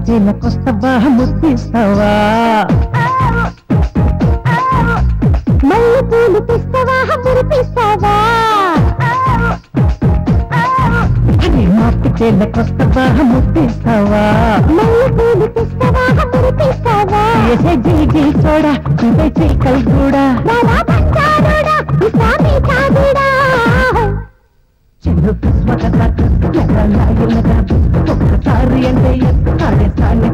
మాపితేలకొస్తవా ముద్దిస్తావా మళ్ళీ పూలు తెస్తావా మురిపిస్తావా మాపితేలకొస్తవా ముద్దిస్తావా మళ్ళీ పూలు తెస్తావా మురిపిస్తావా ఏసే జిల్గి చోడా ఇదే చీకల్ కూడా బాబా పంచారుడా ఇస్లామీ చాదుడా చిన్న ఒక్కసారి అంటే ఆడేస్తాన్ని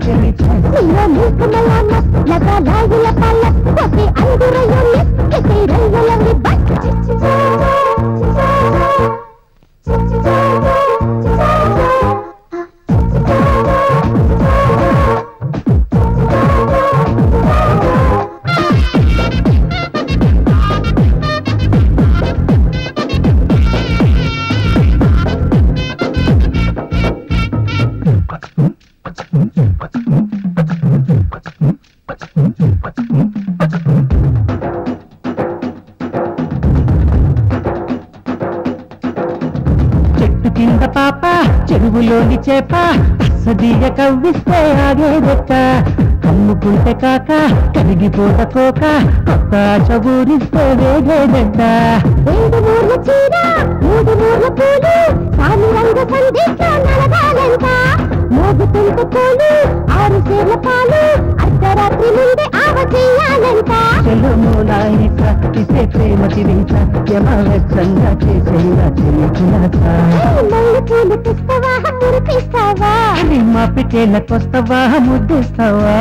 చెట్టు కింద పాప చెరువులోని చేప సదియ కవ్విస్తే ఆగేదెక్క కమ్ముకుంటే కాక కరిగిపోత కోక కొత్త చబూరిస్తే వేగేదెక్క 2 మూర్ల చీర 3 మూర్ల పూలు సామి రంగ సందేశ నలగాలంట మోగుతుంటే పూలు 6 సేర్ల పాలు అర్ధరాత్రి నుండి ఆవ చేయాలంట చెలుము నాయిక ఇసే ప్రేమ తిరిగిత యమవచ్చంగా చేసేలా చెల్లికులత మళ్ళీ పూలు తెస్తావా మురిపిస్తావా మాపితేలకొస్తవా ముద్దిస్తావా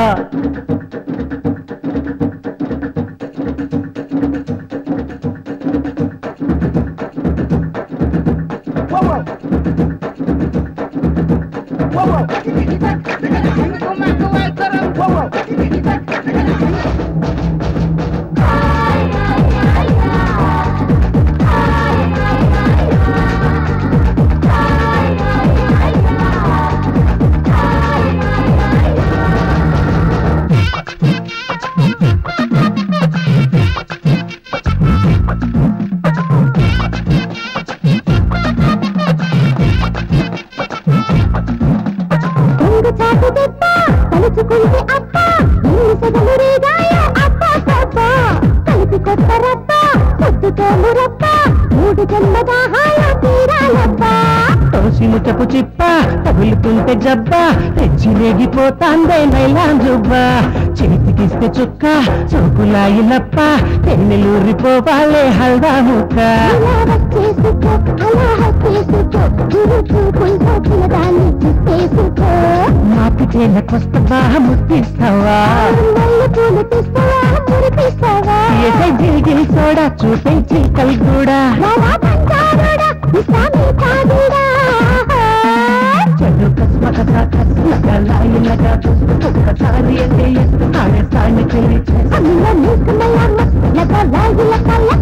చాటు దెబ్బ తలుచుకుంటే అప్ప ఇల్లు సగలు రేగాయ అప్ప తప్ప కలిపి కొత్త రప్ప పొద్దుతో మురప్ప 3 జన్మగా హాయ తీరాలప్ప తోసి ముటపు చిప్ప తగులుతుంటే జబ్బ తెచ్చి రేగిపోతాందే నైలాం జుబ్బ చేతికిస్తే చుక్క చూపులాయిలప్ప తెన్నెలూరిపోవాలే హల్దా ముక్క ఇలా వచ్చేసుకో అలా హచ్చేసుకో గురు చూపులతో చిన్నదాన్ని చూసేసుకో మాపితేలకొస్తవా ముద్దిస్తావా మళ్ళీ పూలు తెస్తావా మురిపిస్తావా ఏసే జిల్గిల్ సోడా చూపే చీకల్ కూడా బాబా పంచారుడా ఇస్లామీ చాదుడా చెడు కస్మక సాకలాయిలగా ఒక్కసారి అంటే ఆడేస్తాన్ని చెల్లి అమ్మ నీకు మళ్ళా లగ లాగిల కళ్ళ